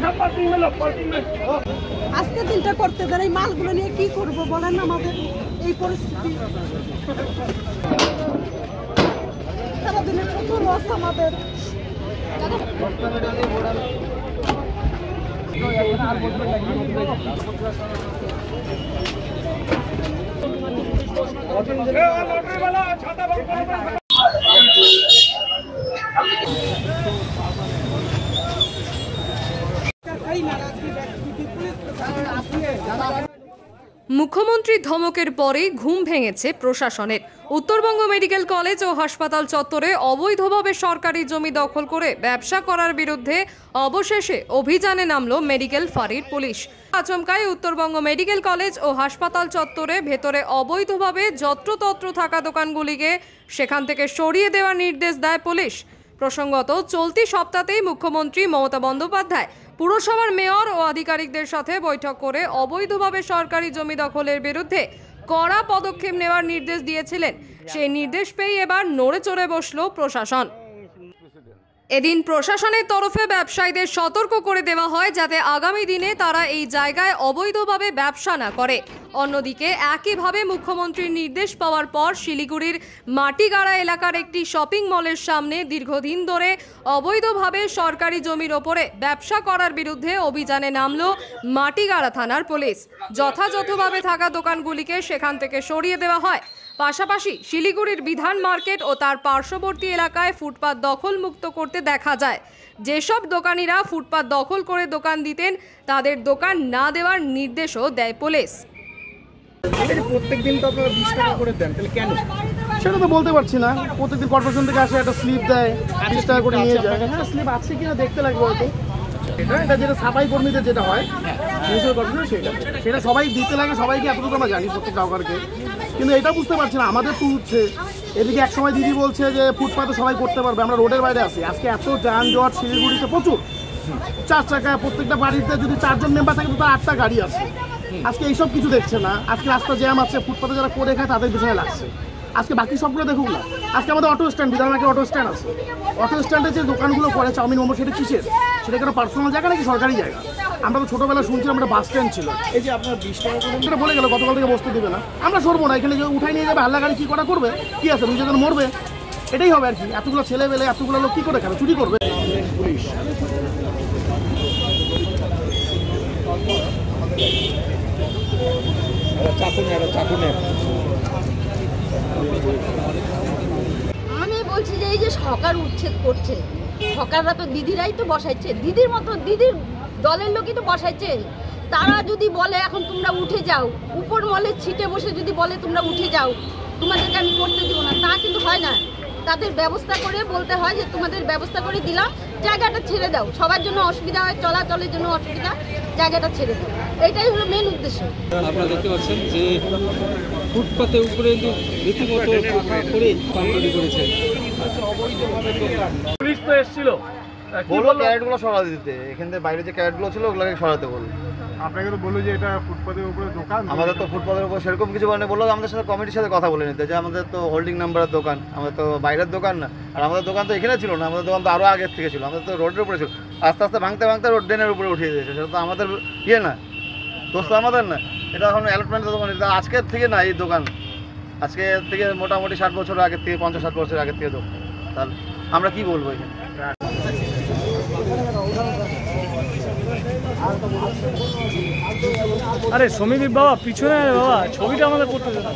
আজকে দিনটা করতে দেন, এই মালগুলো নিয়ে কি করবো বলেন আমাদের এই পরিস্থিতি। সারাদিনের কত লস আমাদের। মুখ্যমন্ত্রীর ধমকের পরেই ঘুম ভেঙেছে প্রশাসনের। উত্তরবঙ্গ মেডিকেল কলেজ ও হাসপাতাল চত্বরে অবৈধভাবে সরকারি জমি দখল করে ব্যবসা করার বিরুদ্ধে অবশেষে অভিযানে নামল মেডিকেল ফাঁড়ির পুলিশ। আচমকায় উত্তরবঙ্গ মেডিকেল কলেজ ও হাসপাতাল চত্বরে ভেতরে অবৈধভাবে যত্রতত্র থাকা দোকানগুলিকে সেখান থেকে সরিয়ে দেওয়ার নির্দেশ দেয় পুলিশ। প্রসঙ্গত, চলতি সপ্তাহেই মুখ্যমন্ত্রী মমতা বন্দ্যোপাধ্যায় পুরসভার মেয়র ও আধিকারিকদের সাথে বৈঠক করে অবৈধভাবে সরকারি জমি দখলের বিরুদ্ধে কড়া পদক্ষেপ নেওয়ার নির্দেশ দিয়েছিলেন। সেই নির্দেশ পেয়ে এবার নড়ে চড়ে বসল প্রশাসন। এদিন প্রশাসনের তরফে ব্যবসায়ীদের সতর্ক করে দেওয়া হয় যাতে আগামী দিনে তারা এই জায়গায় অবৈধভাবে ব্যবসা না করে। অন্যদিকে একইভাবে মুখ্যমন্ত্রীর নির্দেশ পাওয়ার পর শিলিগুড়ির মাটিগাড়া এলাকার একটি শপিং মলের সামনে দীর্ঘদিন ধরে অবৈধভাবে সরকারি জমির ওপরে ব্যবসা করার বিরুদ্ধে অভিযানে নামল মাটিগাড়া থানার পুলিশ। যথাযথভাবে থাকা দোকানগুলিকে সেখান থেকে সরিয়ে দেওয়া হয়। পাশাপাশি শিলিগুড়ির বিধান মার্কেট ও তার পার্শ্ববর্তী এলাকায় ফুটপাত দখল মুক্ত করতে দেখা যায়। যেসব দোকানিরা ফুটপাত দখল করে দোকান দিতেন তাদের দোকান না দেওয়ার নির্দেশও দেয় পুলিশ। প্রত্যেকদিন তো আপনারা 20 টাকা করে দেন, তাহলে কেন? সেটা তো বলতে পারছি না। প্রত্যেকদিন কর্পোরেশন থেকে আসে একটা স্লিপ দেয়, 20 টাকা করে নিয়ে যায়। হ্যাঁ, স্লিপ আছে কিনা দেখতে লাগবে হয়তো। এটা যেটা সাফাই কর্মীদের যেটা হয় মিউনিসিপাল কর্পোরেশন, সেটা সবাই দিতে লাগে, সবাইকে এতটুকু আমরা জানি প্রত্যেক গ্রাহককে। কিন্তু এটা বুঝতে পারছি না আমাদের তো উঠছে, এদিকে এক সময় দিদি বলছে যে ফুটপাতে সবাই করতে পারবে, আমরা রোডের বাইরে আছি। আজকে এত যানজট শিলিগুড়িতে প্রচুর, 4 চাকা প্রত্যেকটা বাড়িতে যদি 4 জন মেম্বার থাকে তো তার 8টা গাড়ি আছে। আজকে এইসব কিছু দেখছে না। আজকে রাস্তা জ্যাম আছে, ফুটপাতে যারা করে খায় তাদের পিছনে লাগছে। আজকে বাকি সবগুলো দেখুক না। আজকে আমাদের অটো স্ট্যান্ড, বিধাননগরে অটো স্ট্যান্ড আছে। অটো স্ট্যান্ডে যে দোকানগুলো করে চাউমিন মোমো, সেটা কিসের? সেটা কোনো পার্সোনাল জায়গা নাকি সরকারি জায়গা? আমরা তো ছোটোবেলা শুনছিলাম একটা বাস স্ট্যান্ড ছিল। এই যে আপনার 20 টাকা করে সেটা বলে গেল গতকাল থেকে বসতে দেবে না। আমরা সরবো না, এখানে যে উঠাই নিয়ে যাবে হাল্লা গাড়ি কী করা করবে, কী আছে দুজন মরবে, এটাই হবে আর কি। এতগুলো ছেলে পেলে এতগুলো লোক কী করে খাবে, চুরি করবে? পুলিশ আমি বলছি যে এই যে সরকার উচ্ছেদ করছে, সরকাররা তো দিদিরাই তো বসাইছে, দিদির মতো দিদির দলের লোকই তো বসাইছে। তারা যদি বলে এখন তোমরা উঠে যাও, উপর মলের ছিটে বসে যদি বলে তোমরা উঠে যাও, তোমাদেরকে আমি করতে দিব না, তা কিন্তু হয় না। তাদের ব্যবস্থা করে বলতে হয় যে তোমাদের ব্যবস্থা করে দিলাম, জায়গাটা ছেড়ে দাও। সবার জন্য অসুবিধা হয়, চলাচলের জন্য অসুবিধা, জায়গাটা ছেড়ে দাও। এটাই হলো মেন উদ্দেশ্য। আপনারা দেখতে পাচ্ছেন যে ফুটপাতের উপরে রীতিমতো পাকা করে দোকান তৈরি করেছে। পুলিশ তো এসেছিল, বললো ক্যারেটগুলো সরাতে দিতে, এখান থেকে বাইরে যে ক্যারেটগুলো ছিল ওগুলোকে সরাতে বললো। আপনাকে তো বললো যে এটা ফুটপাতের উপরে দোকান। আমাদের তো ফুটপাতের উপর সেরকম কিছু মানে বললো, আমাদের সাথে কমিটির সাথে কথা বলে নিতে যে আমাদের তো হোল্ডিং নাম্বারের দোকান, আমাদের তো বাইরের দোকান না। আর আমাদের দোকান তো এখানে ছিল না, আমাদের দোকান তো আরও আগের থেকে ছিল, আমাদের তো রোডের উপরে ছিল। আস্তে আস্তে ভাঙতে ভাঙতে রোড ড্রেনের উপরে উঠিয়ে দিয়েছে। সেটা তো আমাদের ইয়ে না, দোষ তো আমাদের না। এটা এখন অ্যালটমেন্টের দোকান, এটা আজকের থেকে না এই দোকান, আজকে থেকে মোটামুটি 60 বছর আগের থেকে, 50-60 বছর আগের থেকে দোকান। তাহলে আমরা কি বলবো এখানে? আরে সমীদীপ বাবা পিছনে বাবা, ছবিটা আমাদের করতে দেন।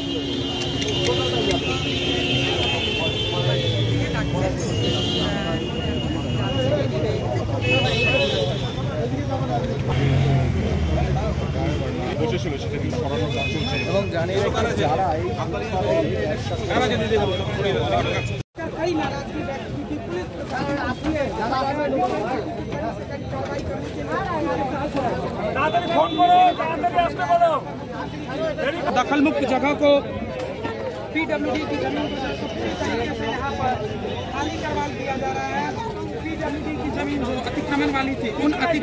বসেছিল সেটা কিন্তু সরানোর কাজ চলছে এবং জানিয়ে রাখি যারা এই दखल मुक्त जगह को पीडब्ल्यूडी की जमीन को यहाँ पर खाली करवा दिया जा रहा है। पीडब्ल्यूडी की जमीन जो अतिक्रमण वाली थी उन खाली